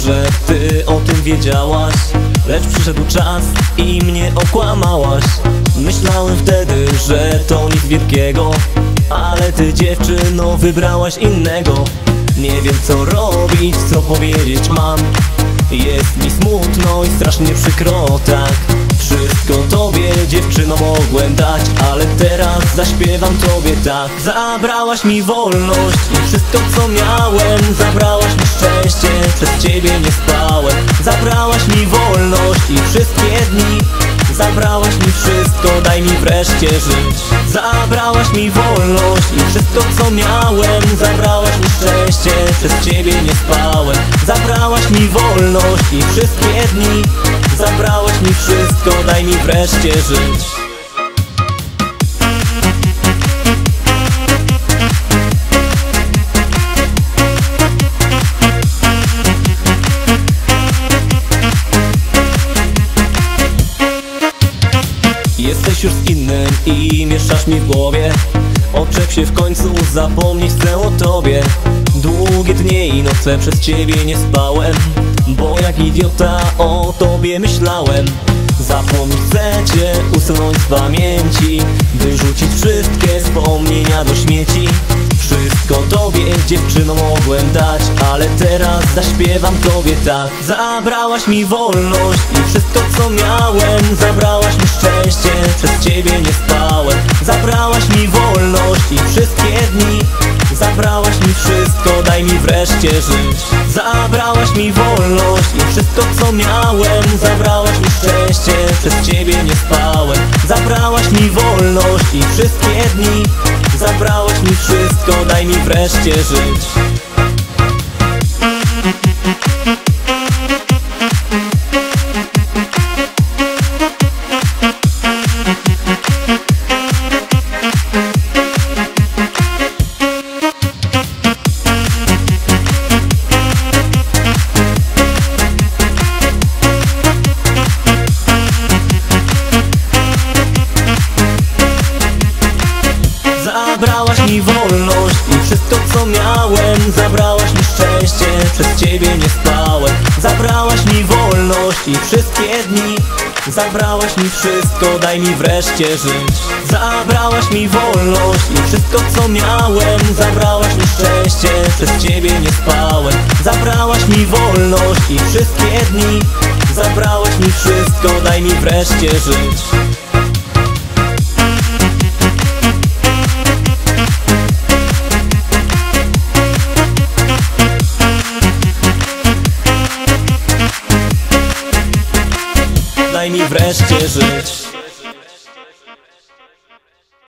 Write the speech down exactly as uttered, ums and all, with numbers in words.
że ty o tym wiedziałaś, lecz przyszedł czas i mnie okłamałaś. Myślałem wtedy, że to nic wielkiego, ale ty, dziewczyno, wybrałaś innego. Nie wiem, co robić, co powiedzieć mam. Jest mi smutno i strasznie przykro, tak. Wszystko tobie, dziewczyno, mogłem dać, ale teraz zaśpiewam tobie tak. Zabrałaś mi wolność i wszystko, co miałem. Zabrałaś mi szczęście, przez ciebie nie spałem. Zabrałaś mi wolność i wszystkie dni. Zabrałaś mi wszystko, daj mi wreszcie żyć. Zabrałaś mi wolność i wszystko, co miałem. Zabrałaś mi szczęście, przez ciebie nie spałem. Zabrałaś mi wolność i wszystkie dni. Zabrałaś mi wszystko, daj mi wreszcie żyć. Jesteś już z innym i mieszasz mi w głowie. Odczep się w końcu, zapomnieć chcę o tobie. Długie dnie i noce przez ciebie nie spałem, bo jak idiota o tobie myślałem. Zapomnieć chcę cię, usunąć z pamięci, wyrzucić wszystkie wspomnienia do śmieci. Wszystko tobie, dziewczyno, mogłem dać, ale teraz zaśpiewam tobie tak. Zabrałaś mi wolność i wszystko, co miałem. Zabrałaś mi szczęście, przez ciebie nie spałem. Zabrałaś mi wolność i wszystkie dni. Zabrałaś mi wszystko, daj mi wreszcie żyć. Zabrałaś mi wolność i wszystko, co miałem. Zabrałaś mi szczęście, przez ciebie nie spałem. Zabrałaś mi wolność i wszystkie dni. Zabrałaś mi wszystko, daj mi wreszcie żyć. Zabrałaś mi wolność i wszystko, co miałem. Zabrałaś mi szczęście, przez ciebie nie spałem. Zabrałaś mi wolność i wszystkie dni. Zabrałaś mi wszystko, daj mi wreszcie żyć. Zabrałaś mi wolność i wszystko, co miałem. Zabrałaś mi szczęście, przez ciebie nie spałem. Zabrałaś mi wolność i wszystkie dni. Zabrałaś mi wszystko, daj mi wreszcie żyć. Daj mi wreszcie żyć.